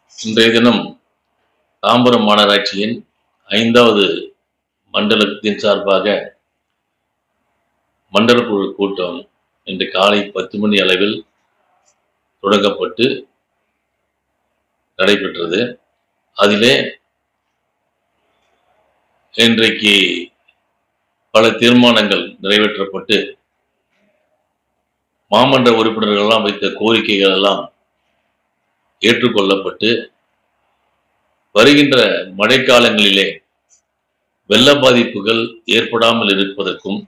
இன்றைய தினம் தாம்பரம் மாநகராட்சியின் 5வது மண்டலத்தின் சார்பாக மண்டல குழு கூட்டம் இன்று காலை 10 மணி அளவில் தொடங்கப்பட்டு நடைபெற்றது. அதிலே இன்றைக்கு பல தீர்மானங்கள் நிறைவேற்றப்பட்டு மாமன்ற உறுப்பினர்கள் எல்லாம் வைத்த கோரிக்கைகள் எல்லாம் ஏற்றுக்கொள்ளப்பட்டு வருகின்ற மழைக்காலங்களிலே வெள்ள பாதிப்புகள் ஏற்படாமல் இருப்பதற்கும்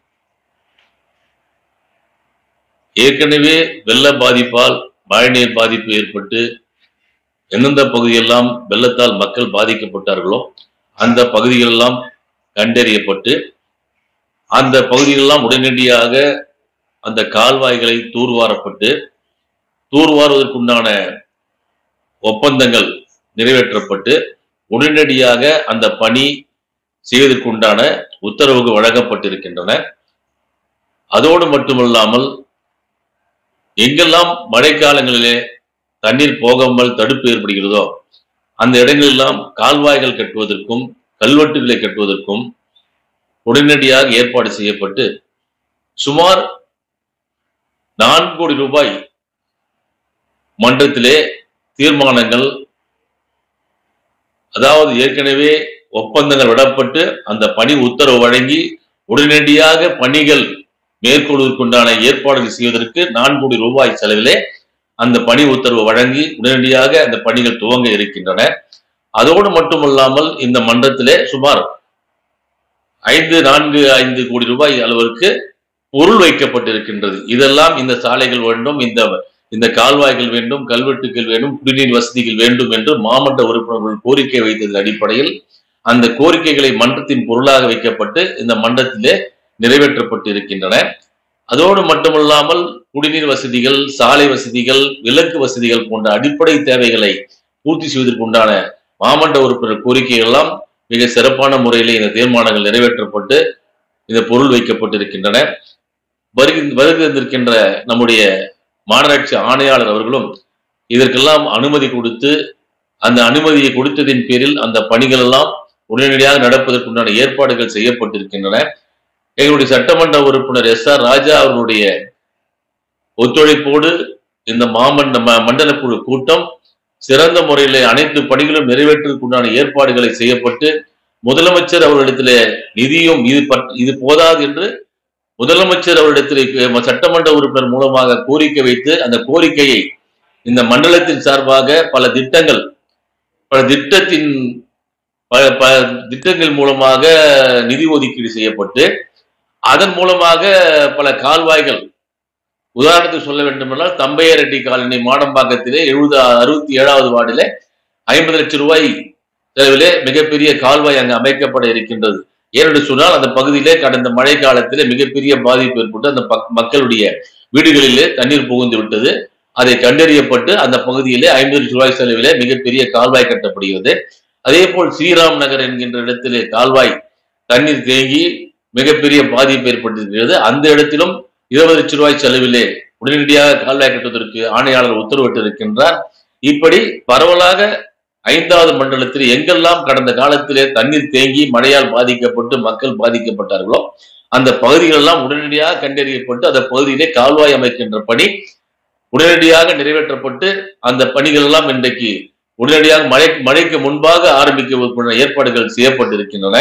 ஏற்கனவே வெள்ள பாதிப்பால் மழைநீர் பாதிப்பு ஏற்பட்டு எந்தெந்த பகுதியெல்லாம் வெள்ளத்தால் மக்கள் பாதிக்கப்பட்டார்களோ அந்த பகுதிகளெல்லாம் கண்டறியப்பட்டு அந்த பகுதிகளெல்லாம் உடனடியாக அந்த கால்வாய்களை தூர்வாரப்பட்டு தூர்வாருவதற்குண்டான ஒப்பந்தங்கள் நிறைவேற்றப்பட்டு உடனடியாக அந்த பணி செய்வதற்குண்டான உத்தரவுகள் வழங்கப்பட்டிருக்கின்றன. அதோடு மட்டுமல்லாமல் எங்கெல்லாம் மழைக்காலங்களிலே தண்ணீர் போகாமல் தடுப்பு ஏற்படுகிறதோ அந்த இடங்களெல்லாம் கால்வாய்கள் கட்டுவதற்கும் கல்வெட்டுகளை கட்டுவதற்கும் உடனடியாக ஏற்பாடு செய்யப்பட்டு சுமார் 4 கோடி ரூபாய் மன்றத்திலே தீர்மானங்கள், அதாவது ஏற்கனவே ஒப்பந்தங்கள் விடப்பட்டு அந்த பணி உத்தரவு வழங்கி உடனடியாக பணிகள் மேற்கொள்வதற்குண்டான ஏற்பாடுகள் செய்வதற்கு 4 கோடி ரூபாய் செலவிலே அந்த பணி உத்தரவு வழங்கி உடனடியாக அந்த பணிகள் துவங்க இருக்கின்றன. அதோடு மட்டுமல்லாமல் இந்த மன்றத்திலே சுமார் 5 கோடி ரூபாய் அளவிற்கு பொருள் வைக்கப்பட்டிருக்கின்றது. இதெல்லாம் இந்த சாலைகள் வேண்டும், இந்த கால்வாய்கள் வேண்டும், கல்வெட்டுகள் வேண்டும், குடிநீர் வசதிகள் வேண்டும் என்று மாமன்ற உறுப்பினர்கள் கோரிக்கை வைத்ததன் அடிப்படையில் அந்த கோரிக்கைகளை மன்றத்தின் பொருளாக வைக்கப்பட்டு இந்த மன்றத்திலே நிறைவேற்றப்பட்டு இருக்கின்றன. அதோடு மட்டுமல்லாமல் குடிநீர் வசதிகள், சாலை வசதிகள், விலக்கு வசதிகள் போன்ற அடிப்படை தேவைகளை பூர்த்தி செய்வதற்குண்டான மாமன்ற உறுப்பினர் கோரிக்கைகள் எல்லாம் மிக சிறப்பான முறையிலே இந்த தீர்மானங்கள் நிறைவேற்றப்பட்டு இந்த பொருள் வைக்கப்பட்டிருக்கின்றன. வருகின்ற நம்முடைய மாநகராட்சி ஆணையாளர் அவர்களும் இதற்கெல்லாம் அனுமதி கொடுத்து அந்த அனுமதியை கொடுத்ததின் பேரில் அந்த பணிகள் எல்லாம் உடனடியாக நடப்பதற்குண்டான ஏற்பாடுகள் செய்யப்பட்டிருக்கின்றன. எங்களுடைய சட்டமன்ற உறுப்பினர் SR ராஜா அவர்களுடைய ஒத்துழைப்போடு இந்த மண்டல குழு கூட்டம் சிறந்த முறையிலே அனைத்து பணிகளும் நிறைவேற்றுவதற்குண்டான ஏற்பாடுகளை செய்யப்பட்டு முதலமைச்சர் அவர்களிடத்திலே நிதியும் இது போதாது என்று முதலமைச்சர் அவரிடத்திலே சட்டமன்ற உறுப்பினர் மூலமாக கோரிக்கை வைத்து அந்த கோரிக்கையை இந்த மண்டலத்தின் சார்பாக பல திட்டங்கள் மூலமாக நிதி ஒதுக்கீடு செய்யப்பட்டு அதன் மூலமாக பல கால்வாய்கள், உதாரணத்துக்கு சொல்ல வேண்டுமென்றால் தம்பையரெட்டி காலனி மாடம்பாக்கத்திலே 67வது வார்டிலே 50 லட்சம் ரூபாய் செலவிலே மிகப்பெரிய கால்வாய் அங்கு அமைக்கப்பட இருக்கின்றது. ஏனென்று சொன்னால் அந்த பகுதியிலே கடந்த மழை காலத்திலே மிகப்பெரிய பாதிப்பு ஏற்பட்டு அந்த மக்களுடைய வீடுகளிலே தண்ணீர் புகுந்து விட்டது. அதை கண்டறியப்பட்டு அந்த பகுதியிலே 50 லட்சம் ரூபாய் செலவிலே மிகப்பெரிய கால்வாய் கட்டப்படுகிறது. அதே போல் ஸ்ரீராம் நகர் என்கின்ற இடத்திலே கால்வாய் தண்ணீர் தேங்கி மிகப்பெரிய பாதிப்பு ஏற்பட்டிருக்கிறது. அந்த இடத்திலும் 20 லட்சம் ரூபாய் செலவிலே உடனடியாக கால்வாய் கட்டுவதற்கு ஆணையாளர் உத்தரவிட்டு இருக்கின்றார். இப்படி பரவலாக 5வது மண்டலத்தில் எங்கெல்லாம் கடந்த காலத்திலே தண்ணீர் தேங்கி மழையால் பாதிக்கப்பட்டு மக்கள் பாதிக்கப்பட்டார்களோ அந்த பகுதிகள் எல்லாம் உடனடியாக கண்டறியப்பட்டு அந்த பகுதியிலே கால்வாய் அமைக்கின்ற பணி உடனடியாக நிறைவேற்றப்பட்டு அந்த பணிகள் எல்லாம் இன்றைக்கு உடனடியாக மழைக்கு முன்பாக ஆரம்பிக்க ஏற்பாடுகள் செய்யப்பட்டிருக்கின்றன.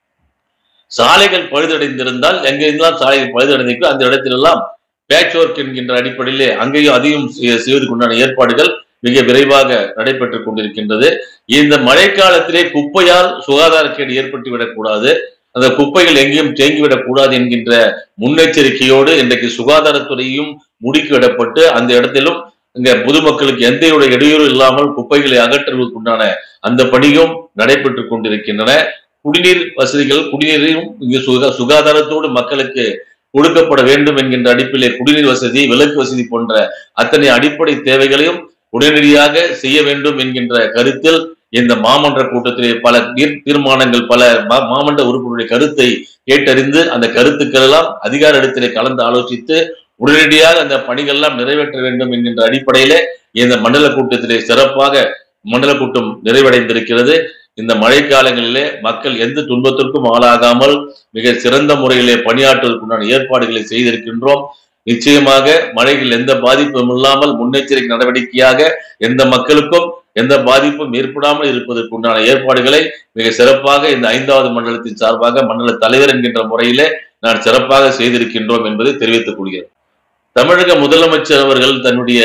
சாலைகள் பழுதடைந்திருந்தால் எங்கெல்லாம் சாலைகள் பழுதடைந்திருக்கோ அந்த இடத்திலெல்லாம் பேட்ச் ஒர்க் என்கின்ற அடிப்படையிலே அங்கேயும் அதையும் செய்வதற்குண்டான ஏற்பாடுகள் மிக விரைவாக நடைபெற்றுக் கொண்டிருக்கின்றது. இந்த மழைக்காலத்திலே குப்பையால் சுகாதாரக்கேடு ஏற்பட்டுவிடக் கூடாது, அந்த குப்பைகள் எங்கேயும் தேங்கிவிடக் கூடாது என்கின்ற முன்னெச்சரிக்கையோடு இன்றைக்கு சுகாதாரத்துறையும் முடுக்கிவிடப்பட்டு அந்த இடத்திலும் இங்க பொதுமக்களுக்கு எந்த இடையூறு இல்லாமல் குப்பைகளை அகற்றுவதற்குண்டான அந்த பணியும் நடைபெற்றுக் கொண்டிருக்கின்றன. குடிநீர் வசதிகள், குடிநீரையும் இங்கு சுகாதாரத்தோடு மக்களுக்கு கொடுக்கப்பட வேண்டும் என்கின்ற அடிப்படையிலே குடிநீர் வசதி, விலக்கு வசதி போன்ற அத்தனை அடிப்படை தேவைகளையும் உடனடியாக செய்ய வேண்டும் என்கின்ற கருத்தில் இந்த மாமன்ற கூட்டத்திலே பல தீர்மானங்கள், பல மாமன்ற உறுப்பினருடைய கருத்தை கேட்டறிந்து அந்த கருத்துக்கள் எல்லாம் அதிகார இடத்திலே கலந்து ஆலோசித்து உடனடியாக அந்த பணிகள் எல்லாம் நிறைவேற்ற வேண்டும் என்கின்ற அடிப்படையிலே இந்த மண்டல கூட்டத்திலே சிறப்பாக மண்டல கூட்டம் நிறைவடைந்திருக்கிறது. இந்த மழைக்காலங்களிலே மக்கள் எந்த துன்பத்திற்கும் ஆளாகாமல் மிக சிறந்த முறையிலே பணியாற்றுவதற்குண்டான ஏற்பாடுகளை செய்திருக்கின்றோம். நிச்சயமாக மழையில் எந்த பாதிப்பும் இல்லாமல் முன்னெச்சரிக்கை நடவடிக்கையாக எந்த மக்களுக்கும் எந்த பாதிப்பும் ஏற்படாமல் இருப்பதற்குண்டான ஏற்பாடுகளை மிக சிறப்பாக இந்த 5வது மண்டலத்தின் சார்பாக மண்டல தலைவர் என்கின்ற முறையிலே நான் சிறப்பாக செய்திருக்கின்றோம் என்பதை தெரிவித்துக் கொள்கிறேன். தமிழக முதலமைச்சர் அவர்கள் தன்னுடைய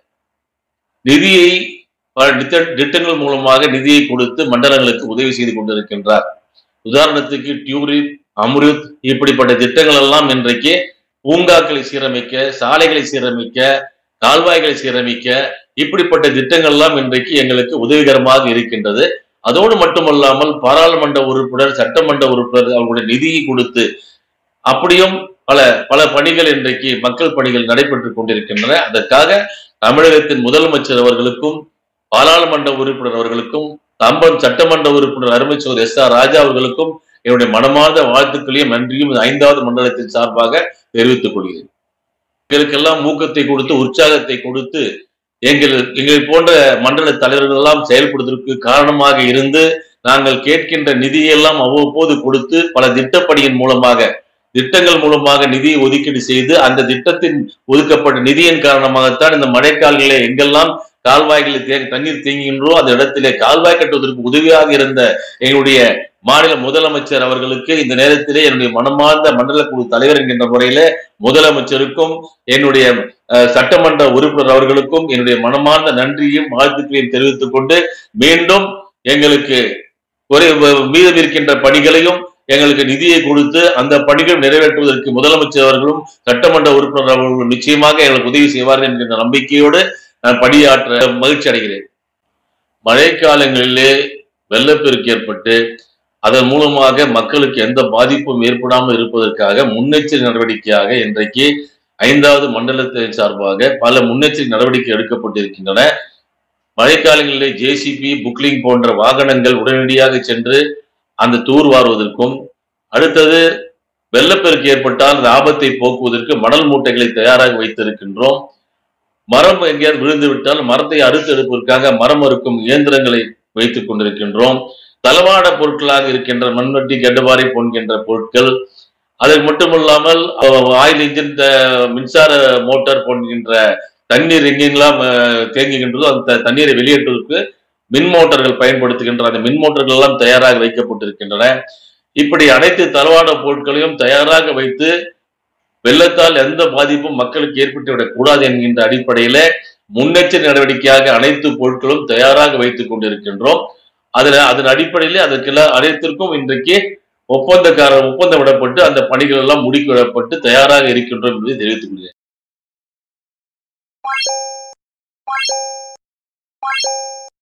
நிதியை திட்டங்கள் மூலமாக நிதியை கொடுத்து மண்டலங்களுக்கு உதவி செய்து கொண்டிருக்கின்றார். உதாரணத்துக்கு டியூரிப், அம்ருத் இப்படிப்பட்ட திட்டங்கள் எல்லாம் இன்றைக்கு பூங்காக்களை சீரமைக்க, சாலைகளை சீரமைக்க, கால்வாய்களை சீரமைக்க இப்படிப்பட்ட திட்டங்கள் எல்லாம் இன்றைக்கு எங்களுக்கு உதவிகரமாக இருக்கின்றது. அதோடு மட்டுமல்லாமல் பாராளுமன்ற உறுப்பினர், சட்டமன்ற உறுப்பினர் அவர்களுடைய நிதியை கொடுத்து அப்படியும் பல பல பணிகள் இன்றைக்கு மக்கள் பணிகள் நடைபெற்றுக் கொண்டிருக்கின்றன. அதற்காக தமிழகத்தின் முதலமைச்சர் அவர்களுக்கும் பாராளுமன்ற உறுப்பினர் அவர்களுக்கும் தம்பம் சட்டமன்ற உறுப்பினர் அருமை சகோதரர் எஸ். ஆர். ராஜா அவர்களுக்கும் என்னுடைய மனமார்ந்த வாழ்த்துக்களையும் நன்றியும் 5வது மண்டலத்தின் சார்பாக தெரிவித்துக் கொள்கிறேன். எங்களுக்கெல்லாம் ஊக்கத்தை கொடுத்து உற்சாகத்தை கொடுத்து எங்களை போன்ற மண்டல தலைவர்கள் எல்லாம் செயல்படுவதற்கு காரணமாக இருந்து நாங்கள் கேட்கின்ற நிதியெல்லாம் அவ்வப்போது கொடுத்து பல திட்டப்பணியின் மூலமாக திட்டங்கள் மூலமாக நிதியை ஒதுக்கீடு செய்து அந்த திட்டத்தின் ஒதுக்கப்பட்ட நிதியின் காரணமாகத்தான் இந்த மழைக்காலங்களிலே எங்கெல்லாம் கால்வாய்களில் தண்ணீர் தேங்குகின்றோ அந்த இடத்திலே கால்வாய் கட்டுவதற்கு உதவியாக இருந்த எங்களுடைய மாநில முதலமைச்சர் அவர்களுக்கு இந்த நேரத்திலே என்னுடைய மனமார்ந்த மண்டல குழு தலைவர் என்கின்ற முறையிலே முதலமைச்சருக்கும் என்னுடைய சட்டமன்ற உறுப்பினர் அவர்களுக்கும் என்னுடைய மனமார்ந்த நன்றியும் வாழ்த்துக்களையும் தெரிவித்துக் கொண்டு மீண்டும் எங்களுக்கு மீதம் இருக்கின்ற பணிகளையும் எங்களுக்கு நிதியை கொடுத்து அந்த பணிகள் நிறைவேற்றுவதற்கு முதலமைச்சர் அவர்களும் சட்டமன்ற உறுப்பினர் அவர்களும் நிச்சயமாக எங்களுக்கு உதவி செய்வார்கள் என்கின்ற நம்பிக்கையோடு நான் பணியாற்ற மகிழ்ச்சி அடைகிறேன். மழைக்காலங்களிலே வெள்ளப்பெருக்கு ஏற்பட்டு அதன் மூலமாக மக்களுக்கு எந்த பாதிப்பும் ஏற்படாமல் இருப்பதற்காக முன்னெச்சரிக்கை நடவடிக்கையாக இன்றைக்கு 5வது மண்டலத்தின் சார்பாக பல முன்னெச்சரிக்கை நடவடிக்கை எடுக்கப்பட்டிருக்கின்றன. மழைக்காலங்களிலே ஜேசிபி, புக்லிங் போன்ற வாகனங்கள் உடனடியாக சென்று அந்த தூர்வாருவதற்கும் அடுத்தது வெள்ளப்பெருக்கு ஏற்பட்டால் அந்த ஆபத்தை போக்குவதற்கு மணல் மூட்டைகளை தயாராக வைத்திருக்கின்றோம். மரம் எங்கேயாவது விழுந்து விட்டால் மரத்தை அறுத்து எடுப்பதற்காக மரம் அறுக்கும் இயந்திரங்களை வைத்துக் கொண்டிருக்கின்றோம். தளவாட பொருட்களாக இருக்கின்ற மண்வெட்டி, கெண்டபாரி போன்கின்ற பொருட்கள், அதற்கு மட்டுமல்லாமல் ஆயில் இன்ஜின், மின்சார மோட்டார் போன்கின்ற தண்ணீர் எங்கெல்லாம் தேங்குகின்றதோ அந்த தண்ணீரை வெளியேற்றுவதற்கு மின் மோட்டார்கள் பயன்படுத்துகின்ற அந்த மின் மோட்டார்கள் எல்லாம் தயாராக வைக்கப்பட்டிருக்கின்றன. இப்படி அனைத்து தளவாட பொருட்களையும் தயாராக வைத்து வெள்ளத்தால் எந்த பாதிப்பும் மக்களுக்கு ஏற்பட்டுவிடக் கூடாது என்கின்ற அடிப்படையில முன்னெச்சரிக்கை நடவடிக்கையாக அனைத்து பொருட்களும் தயாராக வைத்துக் கொண்டிருக்கின்றோம். அதன் அடிப்படையிலே அதற்கெல்லாம் அனைத்திற்கும் இன்றைக்கு ஒப்பந்தம் விடப்பட்டு அந்த பணிகள் எல்லாம் முடுக்கிவிடப்பட்டு தயாராக இருக்கின்றோம் என்பதை தெரிவித்துக் கொள்கிறேன்.